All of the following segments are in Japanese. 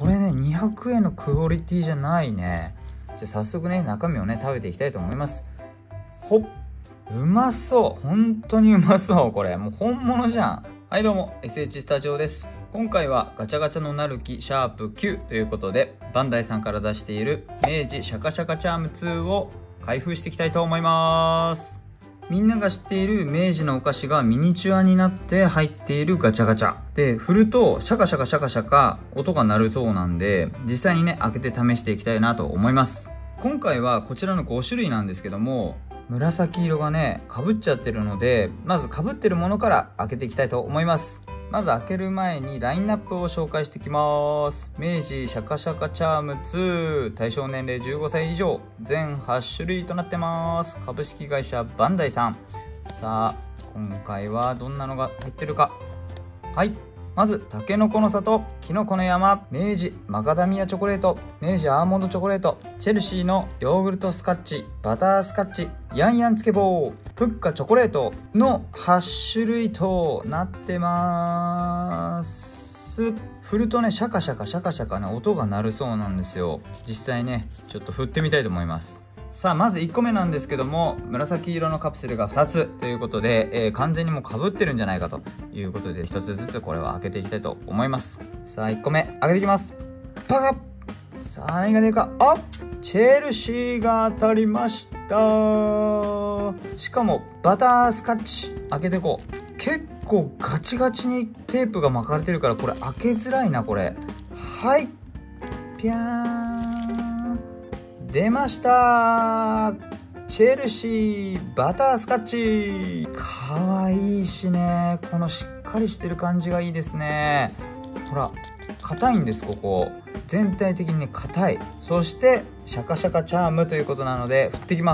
これね200円のクオリティじゃないね。じゃあ早速ね中身をね食べていきたいと思います。ほっ、うまそう、本当にうまそう。これもう本物じゃん。はいどうも SH スタジオです。今回はガチャガチャのなるきシャープ9ということで、バンダイさんから出している明治シャカシャカチャーム2を開封していきたいと思います。みんなが知っている明治のお菓子がミニチュアになって入っているガチャガチャで、振るとシャカシャカシャカシャカ音が鳴るそうなんで、実際にね開けて試していきたいなと思います。今回はこちらの5種類なんですけども、紫色がねかぶっちゃってるので、まずかぶってるものから開けていきたいと思います。まず開ける前にラインナップを紹介していきます。明治シャカシャカチャーム2、対象年齢15歳以上、全8種類となってます。株式会社バンダイさん。さあ今回はどんなのが入ってるか。はい、まずたけのこの里、きのこの山、明治マカダミアチョコレート、明治アーモンドチョコレート、チェルシーのヨーグルトスカッチ、バタースカッチ、ヤンヤンつけ棒、プッカチョコレートの8種類となってます。振るとねシャカシャカシャカシャカね音が鳴るそうなんですよ。実際ねちょっと振ってみたいと思います。さあまず1個目なんですけども、紫色のカプセルが2つということで、完全にもうかぶってるんじゃないかということで、1つずつこれは開けていきたいと思います。さあ1個目開けていきます。パカッ。さあ何が出るか。あ、チェルシーが当たりました。しかもバタースカッチ。開けていこう。結構ガチガチにテープが巻かれてるからこれ開けづらいなこれ。はい、ピャーン出ました。チェルシーバタースカッチ。かわいいしね、このしっかりしてる感じがいいですね。ほら硬いんです、ここ全体的にね硬い。そしてシャカシャカチャームということなので振ってきます。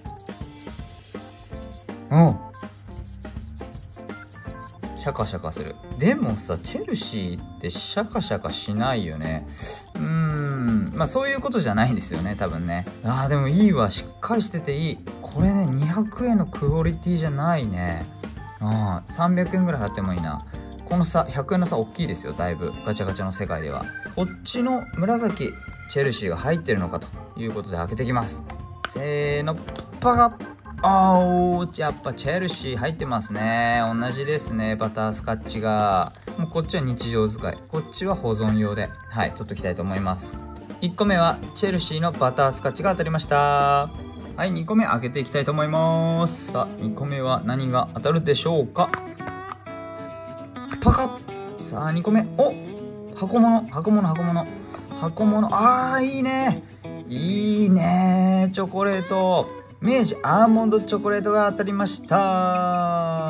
シャカシャカする。でもさチェルシーってシャカシャカしないよね。まあそういうことじゃないんですよね多分ね。でもいいわ、しっかりしてていい。これね200円のクオリティじゃないね。300円ぐらい払ってもいいな。この差100円の差大きいですよ、だいぶ。ガチャガチャの世界では。こっちの紫チェルシーが入ってるのかということで開けていきます。せーのパカッ。やっぱチェルシー入ってますね。同じですね、バタースカッチが。もうこっちは日常使い、こっちは保存用で取っときたいと思います。1個目はチェルシーのバタースカッチが当たりました。はい、2個目開けていきたいと思います。さあ2個目は何が当たるでしょうか。パカッ。さあ2個目、箱物。いいねいいね、チョコレート、明治アーモンドチョコレートが当たりました。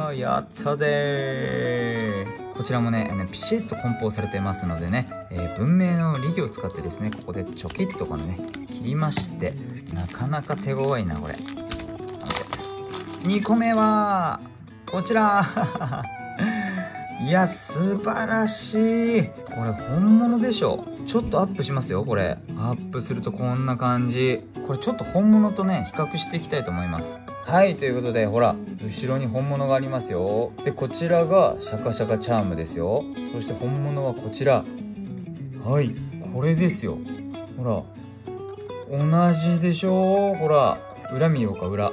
やったぜ。こちらもねピシッと梱包されてますのでね、文明の利器を使ってですね、ここでチョキッとこのね切りまして、なかなか手強いなこれ。2個目はこちらいや素晴らしい。これ本物でしょ。ちょっとアップしますよ。これアップするとこんな感じ。これちょっと本物とね比較していきたいと思います。はい、ということでほら後ろに本物がありますよ。でこちらがシャカシャカチャームですよ。そして本物はこちら。はい、これですよ。ほら同じでしょ。ほら裏見ようか。裏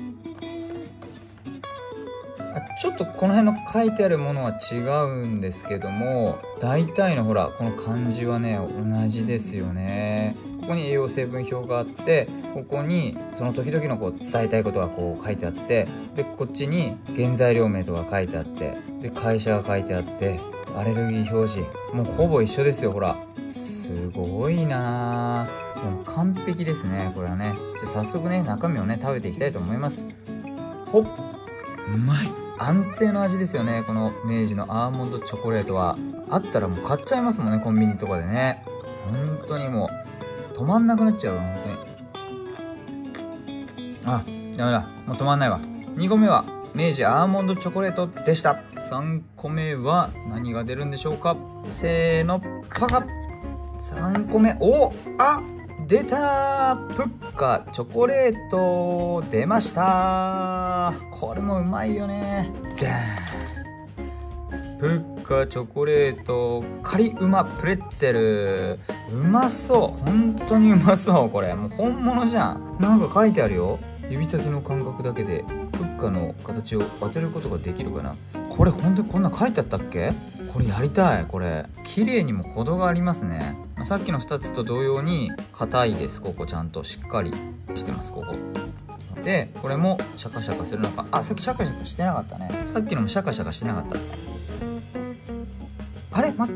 ちょっとこの辺の書いてあるものは違うんですけども、大体のほらこの漢字はね同じですよね。ここに栄養成分表があって、ここにその時々のこう伝えたいことがこう書いてあって、でこっちに原材料名とか書いてあって、で会社が書いてあって、アレルギー表示もうほぼ一緒ですよ。ほらすごいな。でも完璧ですねこれはね。じゃあ早速ね中身をね食べていきたいと思います。ほっ、うまい。安定の味ですよね。この明治のアーモンドチョコレートはあったらもう買っちゃいますもんね、コンビニとかでね。本当にもう止まんなくなっちゃう。本当にダメだ、もう止まんないわ。2個目は明治アーモンドチョコレートでした。3個目は何が出るんでしょうか。せーのパカッ。3個目出たー、プッカチョコレート出ました。これもうまいよね。プッカチョコレートカリうまプレッツェル。うまそう、本当にうまそう。これもう本物じゃん。なんか書いてあるよ。指先の感覚だけでプッカの形を当てることができるかな。これ本当にこんな書いてあったっけ？これやりたい。これ綺麗にも程がありますね。さっきの2つと同様に硬いです。ここちゃんとしっかりしてます。ここでこれもシャカシャカするのか。あ、さっきシャカシャカしてなかったね。さっきのもシャカシャカしてなかった。あれ待って、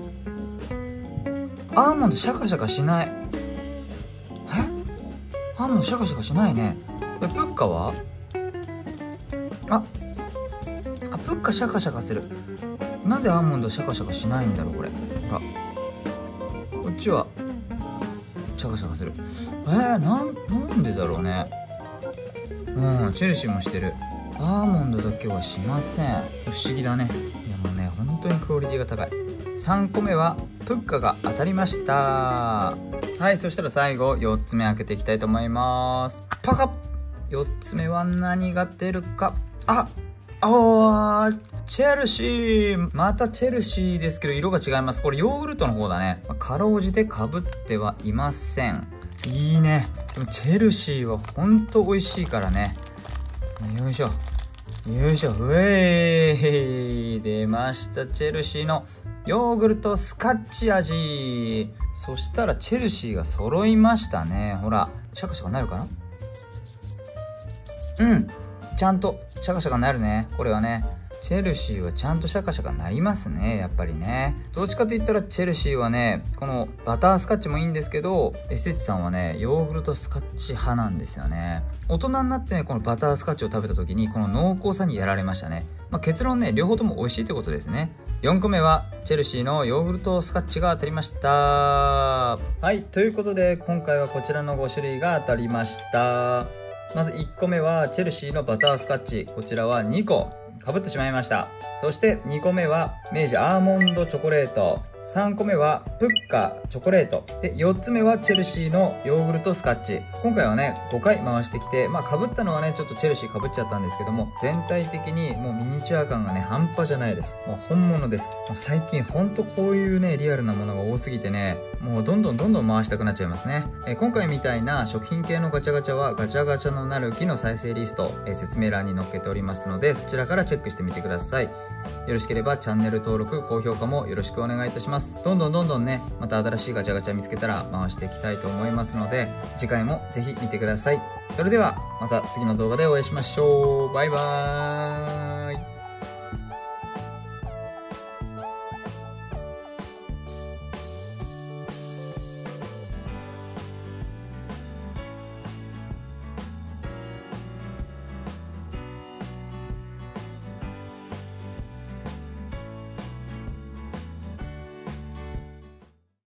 アーモンドシャカシャカしない。アーモンドシャカシャカしないね。でプッカはプッカシャカシャカする。なんでアーモンドシャカシャカしないんだろうこれ。ほらこっちはシャカシャカする。なんでだろうね。チェルシーもしてる。アーモンドだけはしません。不思議だね。いやもうね本当にクオリティが高い。3個目はプッカが当たりました。はい、そしたら最後4つ目開けていきたいと思います。パカッ。4つ目は何が出るか。チェルシー。またチェルシーですけど色が違います。これヨーグルトの方だね。かろうじてかぶってはいません。いいね。でもチェルシーはほんと美味しいからね。よいしょよいしょ。出ましたチェルシーのヨーグルトスカッチ味。そしたらチェルシーが揃いましたね。ほらシャカシャカなるかな。ちゃんとシャカシャカなるね。これはねチェルシーはちゃんとシャカシャカなりますね。やっぱりね。どっちかと言ったらチェルシーはねこのバタースカッチもいいんですけど SH さんはねヨーグルトスカッチ派なんですよね。大人になってねこのバタースカッチを食べた時にこの濃厚さにやられましたね。結論ね両方とも美味しいってことですね。4個目はチェルシーのヨーグルトスカッチが当たりました。はい、ということで今回はこちらの5種類が当たりました。まず1個目はチェルシーのバタースカッチ。こちらは2個かぶってしまいました。そして2個目は明治アーモンドチョコレート。3個目はプッカチョコレートで、4つ目はチェルシーのヨーグルトスカッチ。今回はね5回回してきてかぶったのはねちょっとチェルシーかぶっちゃったんですけども、全体的にもうミニチュア感がね半端じゃないです。もう本物です。もう最近ほんとこういうねリアルなものが多すぎてねもうどんどん回したくなっちゃいますね。今回みたいな食品系のガチャガチャはガチャガチャのなる木の再生リスト、説明欄に載っけておりますのでそちらからチェックしてみてください。よろしければチャンネル登録高評価もよろしくお願いいたします。どんどんねまた新しいガチャガチャ見つけたら回していきたいと思いますので次回もぜひ見てください。それではまた次の動画でお会いしましょう。バイバーイ。